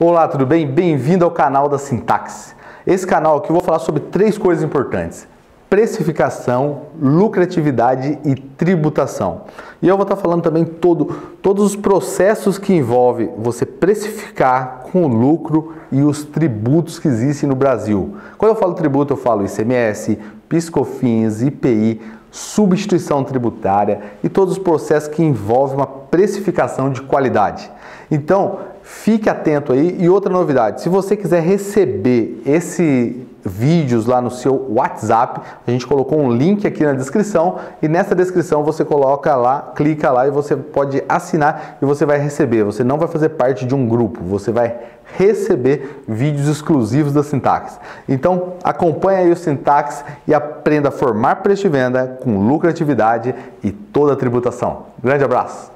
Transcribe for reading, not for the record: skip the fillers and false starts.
Olá, tudo bem? Bem-vindo ao canal da Sintaxe. Esse canal aqui eu vou falar sobre três coisas importantes: precificação, lucratividade e tributação. E eu vou estar falando também todos os processos que envolvem você precificar com o lucro e os tributos que existem no Brasil. Quando eu falo tributo, eu falo ICMS, PIS/COFINS, IPI, substituição tributária e todos os processos que envolvem uma precificação de qualidade. Então, fique atento aí. E outra novidade, se você quiser receber esses vídeos lá no seu WhatsApp, a gente colocou um link aqui na descrição e nessa descrição você coloca lá, clica lá e você pode assinar e você vai receber. Você não vai fazer parte de um grupo, você vai receber vídeos exclusivos da Sintaxe. Então, acompanhe aí o Sintaxe e aprenda a formar preço de venda com lucratividade e toda a tributação. Grande abraço!